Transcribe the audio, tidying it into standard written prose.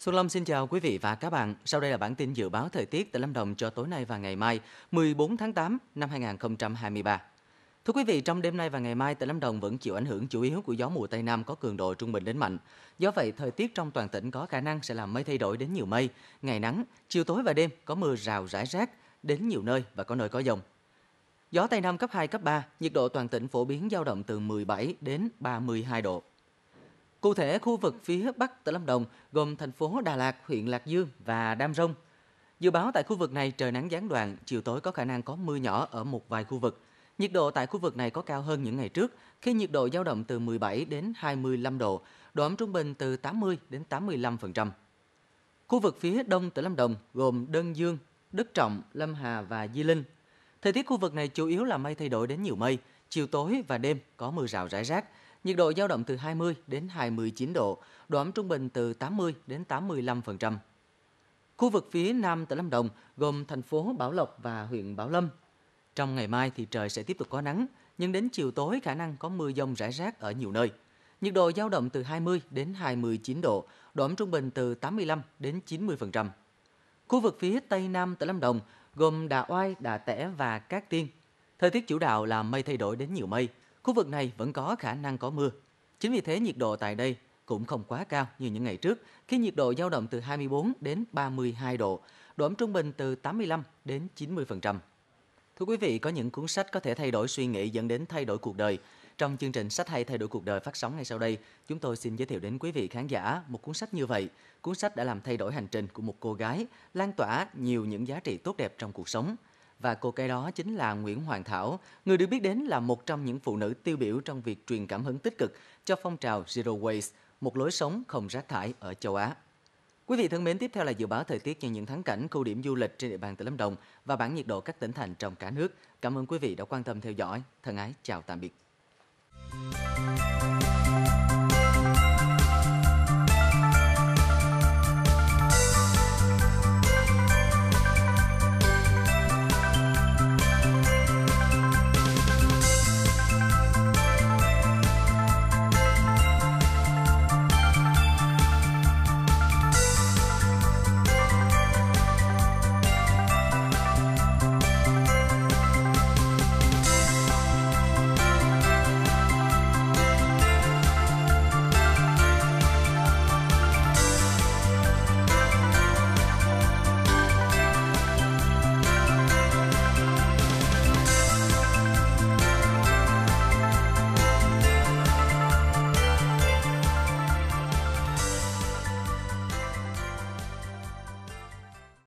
Xuân Lâm xin chào quý vị và các bạn. Sau đây là bản tin dự báo thời tiết tại Lâm Đồng cho tối nay và ngày mai, 14 tháng 8 năm 2023. Thưa quý vị, trong đêm nay và ngày mai tại Lâm Đồng vẫn chịu ảnh hưởng chủ yếu của gió mùa Tây Nam có cường độ trung bình đến mạnh. Do vậy, thời tiết trong toàn tỉnh có khả năng sẽ làm mây thay đổi đến nhiều mây, ngày nắng, chiều tối và đêm có mưa rào rải rác đến nhiều nơi và có nơi có dông. Gió Tây Nam cấp 2, cấp 3, nhiệt độ toàn tỉnh phổ biến dao động từ 17 đến 32 độ. Cụ thể, khu vực phía Bắc tỉnh Lâm Đồng gồm thành phố Đà Lạt, huyện Lạc Dương và Đam Rông. Dự báo tại khu vực này trời nắng gián đoạn, chiều tối có khả năng có mưa nhỏ ở một vài khu vực. Nhiệt độ tại khu vực này có cao hơn những ngày trước, khi nhiệt độ dao động từ 17 đến 25 độ, độ ẩm trung bình từ 80 đến 85%. Khu vực phía Đông tỉnh Lâm Đồng gồm Đơn Dương, Đức Trọng, Lâm Hà và Di Linh. Thời tiết khu vực này chủ yếu là mây thay đổi đến nhiều mây, chiều tối và đêm có mưa rào rải rác. Nhiệt độ dao động từ 20 đến 29 độ, độ ẩm trung bình từ 80 đến 85%. Khu vực phía Nam tỉnh Lâm Đồng gồm thành phố Bảo Lộc và huyện Bảo Lâm. Trong ngày mai thì trời sẽ tiếp tục có nắng, nhưng đến chiều tối khả năng có mưa dông rải rác ở nhiều nơi. Nhiệt độ dao động từ 20 đến 29 độ, độ ẩm trung bình từ 85 đến 90%. Khu vực phía Tây Nam tỉnh Lâm Đồng gồm Đạ Oai, Đạ Tẻ và Cát Tiên. Thời tiết chủ đạo là mây thay đổi đến nhiều mây. Khu vực này vẫn có khả năng có mưa. Chính vì thế nhiệt độ tại đây cũng không quá cao như những ngày trước, khi nhiệt độ dao động từ 24 đến 32 độ, độ ẩm trung bình từ 85 đến 90%. Thưa quý vị, có những cuốn sách có thể thay đổi suy nghĩ dẫn đến thay đổi cuộc đời. Trong chương trình Sách hay thay đổi cuộc đời phát sóng ngay sau đây, chúng tôi xin giới thiệu đến quý vị khán giả một cuốn sách như vậy. Cuốn sách đã làm thay đổi hành trình của một cô gái, lan tỏa nhiều những giá trị tốt đẹp trong cuộc sống. Và cô gái đó chính là Nguyễn Hoàng Thảo, người được biết đến là một trong những phụ nữ tiêu biểu trong việc truyền cảm hứng tích cực cho phong trào Zero Waste, một lối sống không rác thải ở châu Á. Quý vị thân mến, tiếp theo là dự báo thời tiết cho những thắng cảnh, khu điểm du lịch trên địa bàn tỉnh Lâm Đồng và bảng nhiệt độ các tỉnh thành trong cả nước. Cảm ơn quý vị đã quan tâm theo dõi. Thân ái, chào tạm biệt.